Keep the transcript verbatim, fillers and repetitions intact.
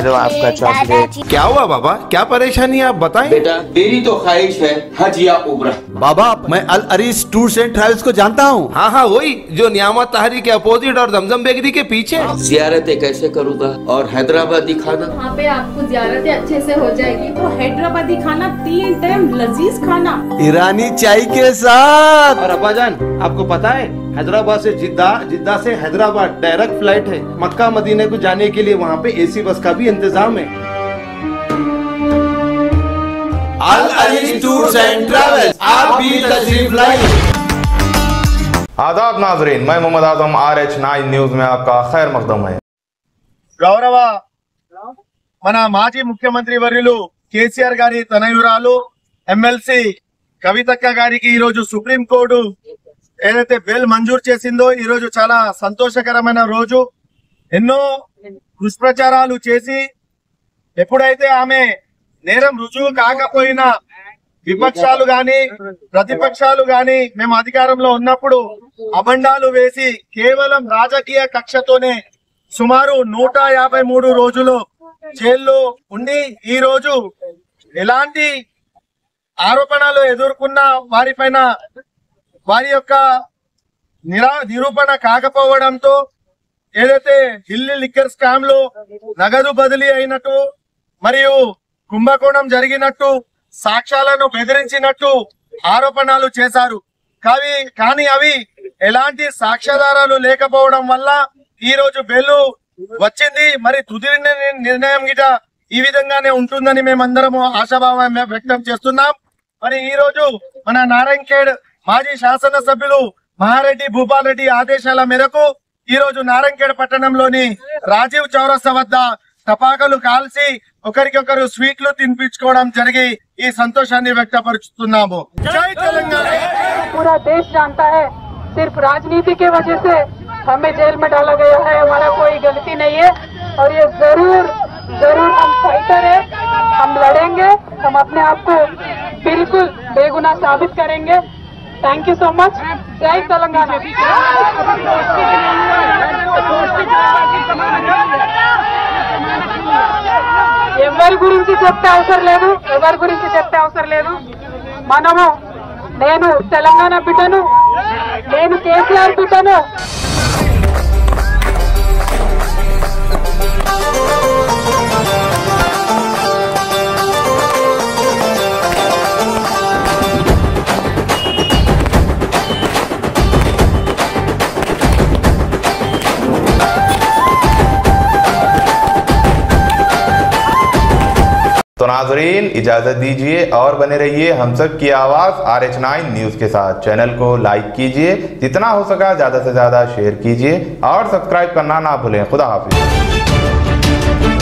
लो आपका चॉकलेट। क्या हुआ बाबा, क्या परेशानी है आप बताएं। बेटा मेरी तो ख्वाहिश है हज या उम्रा। बाबा मैं Al Arees tours and travels को जानता हूँ। हाँ हाँ वही जो नियामत ताहरी के अपोजिट और जमजम बेकरी के पीछे। जियारतें कैसे करूँगा और हैदराबादी खाना? वहाँ पे आपको जियारतें अच्छे से हो जाएगी। वो हैदराबादी खाना, तीन टाइम लजीज खाना, ईरानी चाय के साथ। और अब्बाजान आपको पता है हैदराबाद से जिद्दा, जिद्दा से हैदराबाद डायरेक्ट फ्लाइट है। मक्का मदीने को जाने के लिए वहाँ पे एसी बस का भी इंतजाम है। Al Arees tours and travels, आप भी तशरीफ लाइए। आदाब नाजरीन, मैं Mohammed Azam, R H nine news में आपका खैर मकदम है। గౌరవ మన మాజీ ముఖ్యమంత్రి వర్యులు కేసీఆర్ గారి తనయురాలు ఎమ్మెల్సీ కవితక్క గారికి ఈ రోజు సుప్రీం కోర్టు ఏదైతే బెయిల్ మంజూరు చేసిందో ఈ రోజు చాలా సంతోషకరమైన రోజు। ఎన్నో దుష్ప్రచారాలు చేసి ఎప్పుడైతే ఆమె నేరం రుజువు కాకపోయినా విపక్షాలు గాని ప్రతిపక్షాలు గాని మేము అధికారంలో ఉన్నప్పుడు అబండాలు వేసి కేవలం రాజకీయ కక్షతోనే సుమారు నూట యాభై మూడు రోజులు జైల్లో ఉండి ఈ రోజు ఎలాంటి ఆరోపణలు ఎదుర్కొన్న వారిపైన వారి యొక్క నిరా నిరూపణ కాకపోవడంతో ఏదైతే ఢిల్లీ లిక్కర్ స్కామ్ లో నగదు బదిలీ అయినట్టు మరియు కుంభకోణం జరిగినట్టు సాక్ష్యాలను బెదిరించినట్టు ఆరోపణలు చేశారు। కావి కానీ అవి ఎలాంటి సాక్ష్యాధారాలు లేకపోవడం వల్ల ఈ రోజు బెయిల్ వచ్చింది। మరి తుది నిర్ణయం గిట ఈ విధంగానే ఉంటుందని మేమందరము ఆశాభావం వ్యక్తం చేస్తున్నాం। మరి ఈ రోజు మన నారాయణఖేడ్ మాజీ శాసనసభ్యులు మహారెడ్డి భూపాల్ రెడ్డి ఆదేశాల మేరకు ఈ రోజు నారాయణఖేడ్ పట్టణంలోని రాజీవ్ చౌరస్తా వద్ద టపాకాయలు కాల్చి ఒకరికొకరు స్వీట్లు తినిపించుకోవడం జరిగి ఈ సంతోషాన్ని వ్యక్తపరుస్తున్నాము। జై తెలంగాణ। पूरा देश जानता है सिर्फ राजनीति की वजह से हमें जेल में डाला गया है, हमारा कोई गलती नहीं है और ये जरूर जरूर हम फाइटर है, हम लड़ेंगे, हम अपने आप को बिल्कुल बेगुनाह साबित करेंगे। Thank you so much. जय तेलंगाना। ఎవరి గురించి చెప్తే అవసరం లేదు, ఎవరి గురించి చెప్తే అవసరం లేదు। మనము నేను తెలంగాణ బిడ్డను, నేను కేసీఆర్ బిడ్డను। तो नाजरीन इजाजत दीजिए और बने रहिए हम सब की आवाज आर एच नाइन न्यूज के साथ। चैनल को लाइक कीजिए, जितना हो सका ज्यादा से ज्यादा शेयर कीजिए और सब्सक्राइब करना ना भूलें। खुदा हाफिज।